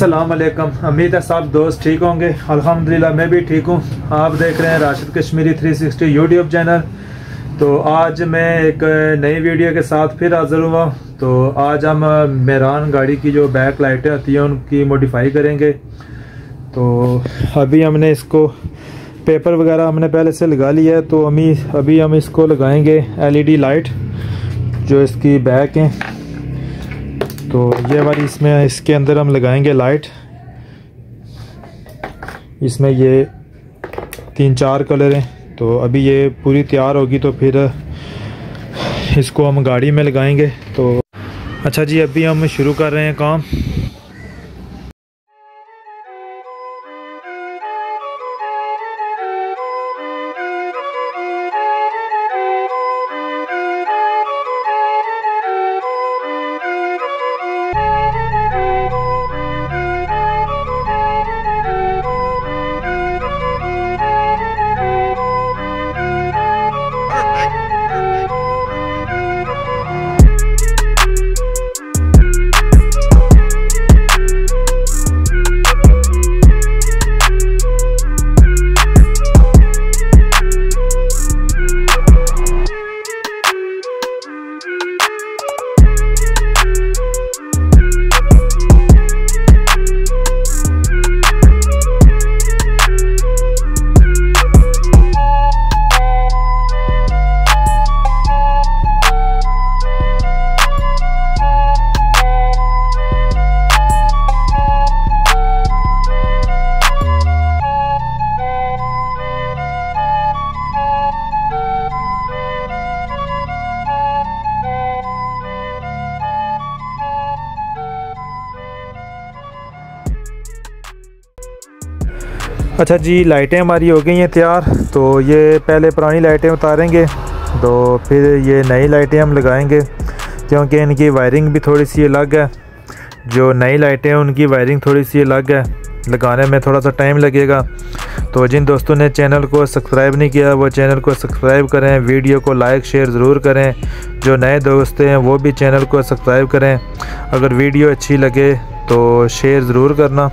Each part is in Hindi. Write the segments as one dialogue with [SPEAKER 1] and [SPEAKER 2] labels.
[SPEAKER 1] अस्सलाम वालेकुम। उम्मीद है सब दोस्त ठीक होंगे। अल्हम्दुलिल्लाह मैं भी ठीक हूँ। आप देख रहे हैं राशिद कश्मीरी 360 यूट्यूब चैनल। तो आज मैं एक नई वीडियो के साथ फिर हाज़िर हुआ। तो आज हम मेरान गाड़ी की जो बैक लाइटें होती हैं उनकी मॉडिफाई करेंगे। तो अभी हमने इसको पेपर वगैरह हमने पहले से लगा लिया है। तो अभी हम इसको लगाएंगे LED लाइट जो इसकी बैक हैं। तो ये वाली इसके अंदर हम लगाएंगे लाइट। इसमें ये 3-4 कलर हैं। तो अभी ये पूरी तैयार होगी तो फिर इसको हम गाड़ी में लगाएंगे। तो अच्छा जी, अभी हम शुरू कर रहे हैं काम। अच्छा जी, लाइटें हमारी हो गई हैं तैयार। तो ये पहले पुरानी लाइटें उतारेंगे तो फिर ये नई लाइटें हम लगाएंगे, क्योंकि इनकी वायरिंग भी थोड़ी सी अलग है। जो नई लाइटें हैं उनकी वायरिंग थोड़ी सी अलग है, लगाने में थोड़ा सा टाइम लगेगा। तो जिन दोस्तों ने चैनल को सब्सक्राइब नहीं किया वो चैनल को सब्सक्राइब करें, वीडियो को लाइक शेयर ज़रूर करें। जो नए दोस्त हैं वो भी चैनल को सब्सक्राइब करें। अगर वीडियो अच्छी लगे तो शेयर ज़रूर करना।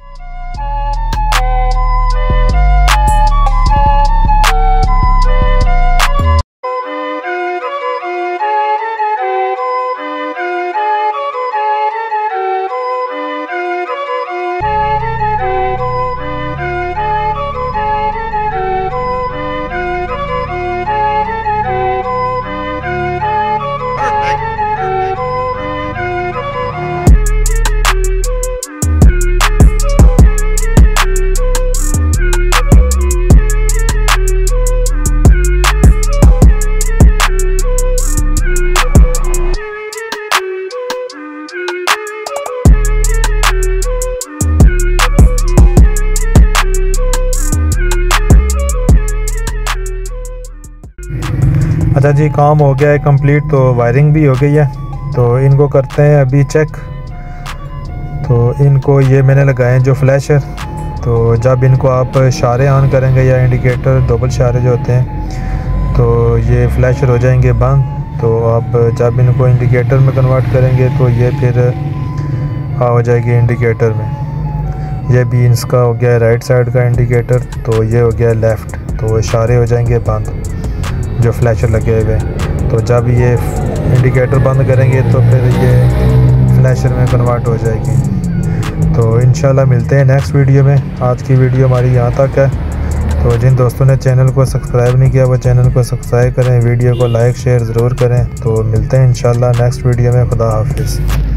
[SPEAKER 1] अच्छा जी, काम हो गया है कंप्लीट। तो वायरिंग भी हो गई है। तो इनको करते हैं अभी चेक। तो इनको ये मैंने लगाए हैं जो फ्लैशर। तो जब इनको आप इशारे ऑन करेंगे या इंडिकेटर डबल इशारे जो होते हैं तो ये फ्लैशर हो जाएंगे बंद। तो आप जब इनको इंडिकेटर में कन्वर्ट करेंगे तो ये फिर हो जाएगी इंडिकेटर में। ये भी इसका हो गया राइट साइड का इंडिकेटर, तो ये हो गया लेफ़्ट। तो इशारे हो जाएंगे बंद जो फ्लैशर लगे हुए। तो जब ये इंडिकेटर बंद करेंगे तो फिर ये फ्लैशर में कन्वर्ट हो जाएगी। तो इंशाल्लाह मिलते हैं नेक्स्ट वीडियो में। आज की वीडियो हमारी यहाँ तक है। तो जिन दोस्तों ने चैनल को सब्सक्राइब नहीं किया वो चैनल को सब्सक्राइब करें, वीडियो को लाइक शेयर ज़रूर करें। तो मिलते हैं इंशाल्लाह नेक्स्ट वीडियो में। खुदा हाफिज़।